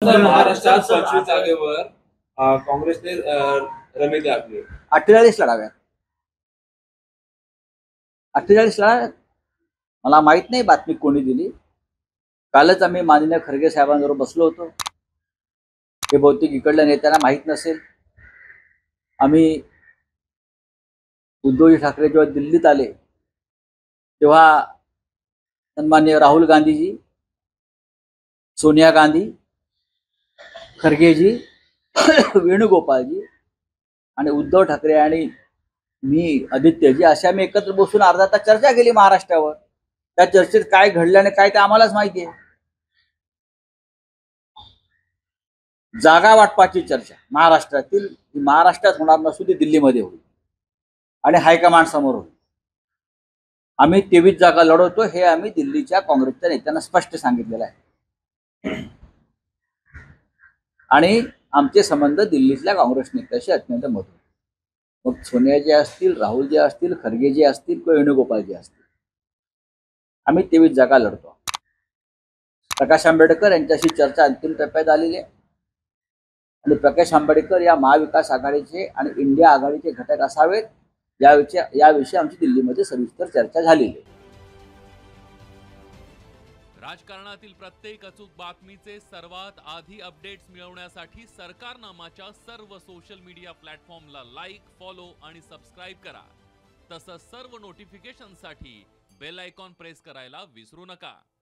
महाराष्ट्रात 25 जागेवर काँग्रेसने रणनीती आखली. 48 लढाव्यात. 48 लढाव्यात. मला माहित नाही बातमी कोणी दिली. कालच आम्ही माननीय खरगे साहेबांबरोबर बसलो होतो. हे बहुतेक इकडल्या नेत्यांना माहीत नसेल. आम्ही उद्धवजी ठाकरे जेव्हा दिल्लीत आले तेव्हा सन्माननीय राहुल गांधीजी, सोनिया गांधी, खरगेजी, वेणुगोपालजी आणि उद्धव ठाकरे आणि मी, आदित्यजी, अशा मी एकत्र बसून अर्धा तास चर्चा केली महाराष्ट्रावर. त्या चर्चेत काय घडलं आणि काय ते आम्हालाच माहिती आहे. जागा वाटपाची चर्चा महाराष्ट्रातील महाराष्ट्रात होणार नसून ती दिल्लीमध्ये होईल आणि हायकमांड समोर होईल. आम्ही 23 जागा लढवतो हे आम्ही दिल्लीच्या काँग्रेसच्या नेत्यांना स्पष्ट सांगितलेलं आहे. आणि आमचे संबंध दिल्लीतल्या काँग्रेस नेत्याशी अत्यंत मधुर. मग सोनिया जे असतील, राहुल जे असतील, खरगे जे असतील किंवा वेणुगोपाल जे असतील, आम्ही 23 जागा लढतो. प्रकाश आंबेडकर यांच्याशी चर्चा अंतिम टप्प्यात आलेली आहे आणि प्रकाश आंबेडकर या महाविकास आघाडीचे आणि इंडिया आघाडीचे घटक असावेत याविषयी आमची दिल्लीमध्ये सविस्तर चर्चा झालेली आहे. राजकारणातील प्रत्येक अचूक बातमीचे सर्वात आधी अपडेट्स मिळवण्यासाठी सरकारनामाच्या सर्व सोशल मीडिया प्लॅटफॉर्मला लाईक, फॉलो आणि सबस्क्राईब करा. तसंच सर्व नोटिफिकेशनसाठी बेल आयकॉन प्रेस करायला विसरू नका.